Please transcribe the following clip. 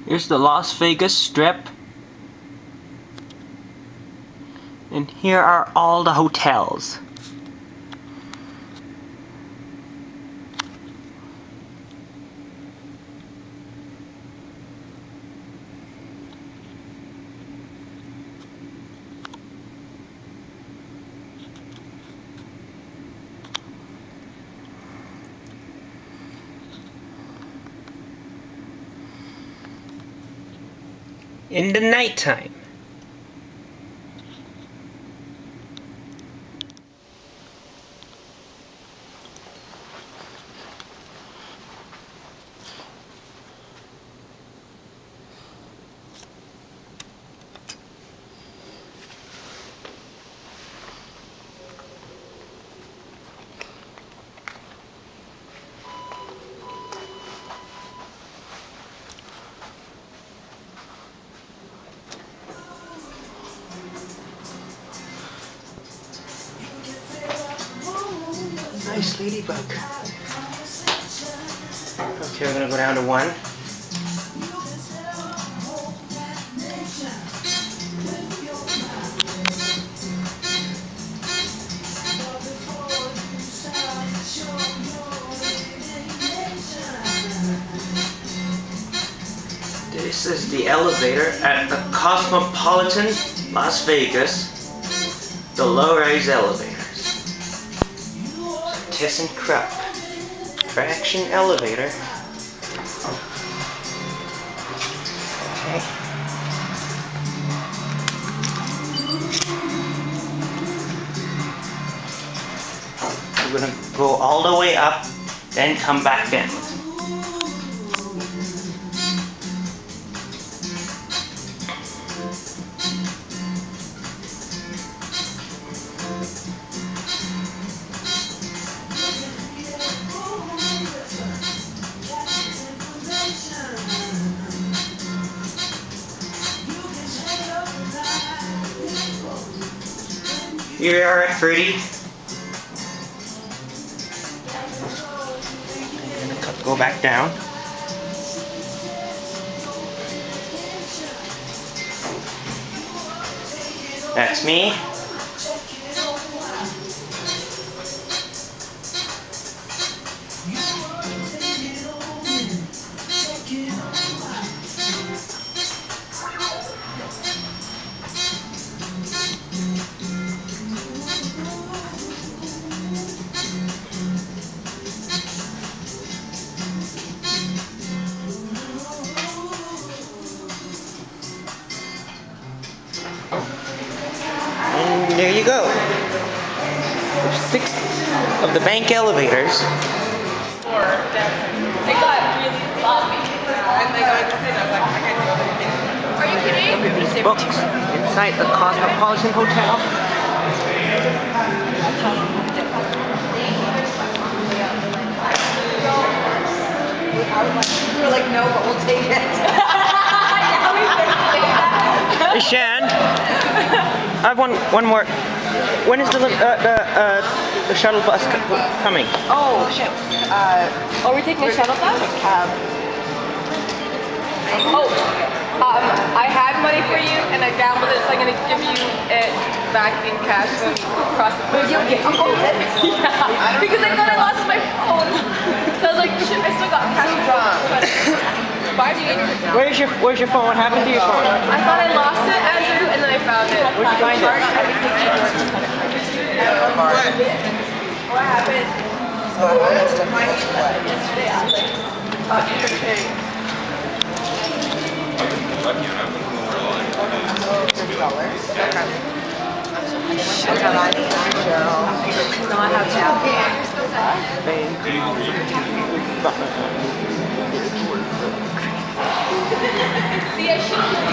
Here's the Las Vegas Strip. And here are all the hotels. In the nighttime. Nice ladybug. Okay, we're gonna go down to 1. This is the elevator at the Cosmopolitan Las Vegas, the low-rise elevators. Thyssenkrupp traction elevator. Okay. We're gonna go all the way up, then come back down. Here we are at 30. I'm gonna go back down. That's me. And there you go. 6 of the bank elevators. They got really sloppy. And they got to sit up like, I can't do anything. Are you kidding? Look at these books inside the Cosmopolitan Hotel. We were like, no, but we'll take it. Hey Shan, I have one more. When is the shuttle bus coming? Oh, shit. Are we taking a shuttle bus? A cab. Oh, I had money for you and I gambled it, so I'm going to give you it back in cash when we cross the bridge. Yeah, because I thought I lost my phone. So I was like, shit, I still got cash. Buy me. Where's your phone? What happened to your phone? I thought I lost it, Andrew, and then I found it. Where'd you find it? What happened? So I almost took my yesterday. I was like, See, I should